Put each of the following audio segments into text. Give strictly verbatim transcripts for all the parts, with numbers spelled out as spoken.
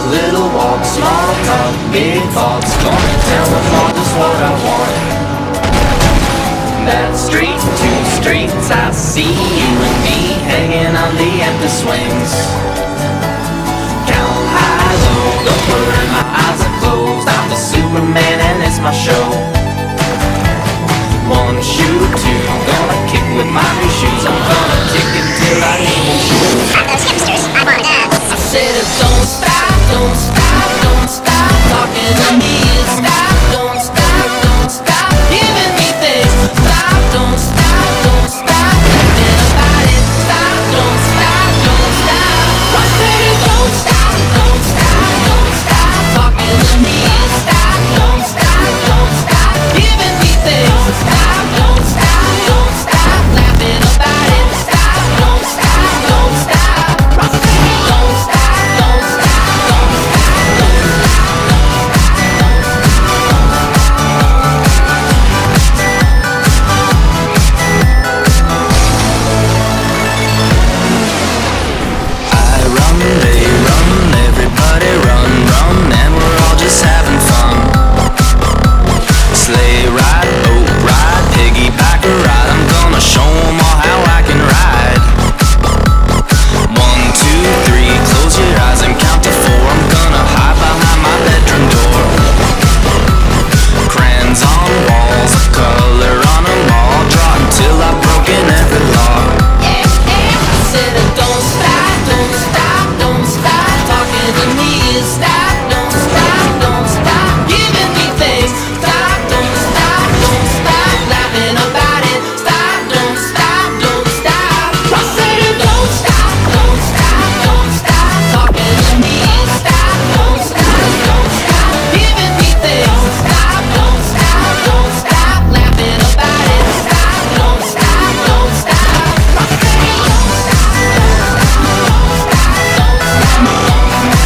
little walk, small talk, big thoughts. Gonna tell them all just what I want. That street, two streets, I see you and me hanging on the empty swings. Count high, low, the blur in my eyes are closed. I'm the Superman and it's my show. One shoe, two, gonna kick with my new shoes. I'm gonna kick it till I need shoes. At those hipsters, I wanna dance. I said it, don't stop, don't stop, don't stop talking to me. Stop, don't stop, don't stop giving me things. Stop, don't stop, don't stop thinking about it. Stop, don't stop, don't stop. I said it, don't stop, don't stop, don't stop talking to me. Stop, don't stop, don't stop giving me things. Stop, don't stop, don't stop laughing about it. Stop, don't stop, don't stop. I said it, don't stop, don't stop, don't stop, don't stop. I run, they run, everybody run, run, and we're all just having fun. Sleigh ride, boat ride, piggyback ride, I'm gonna show 'em all how I can ride. One, two, three, close your eyes and count to four. I'm gonna hide behind my bedroom door. Crayons on walls, a color on them all, draw until I've broken every law. I said it, don't stop, don't stop, don't stop talking to me. Stop, don't stop, don't stop giving me things. Stop, don't stop, don't stop laughing about it. Stop, don't stop, don't stop. I said it, don't stop, don't stop, don't stop talking to me. Stop, don't stop, don't stop giving me things. Stop, don't stop, don't stop laughing about it. Stop, don't stop, don't stop. I said it, don't stop, don't stop, don't stop.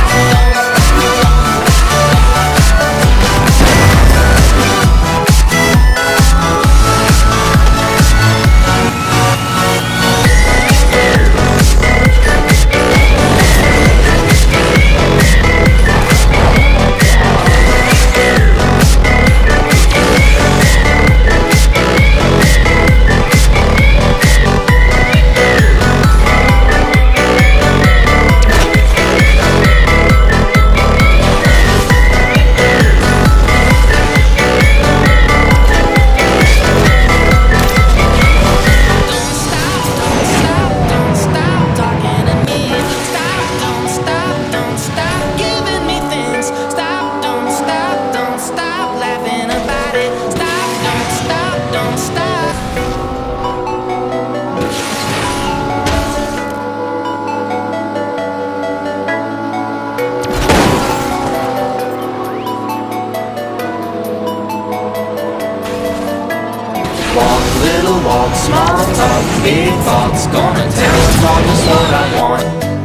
Walk, little walk, small talk, big thoughts. Gonna tell them all just what I want.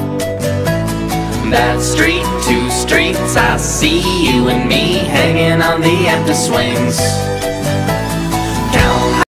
That street, two streets, I see you and me hanging on the empty swings.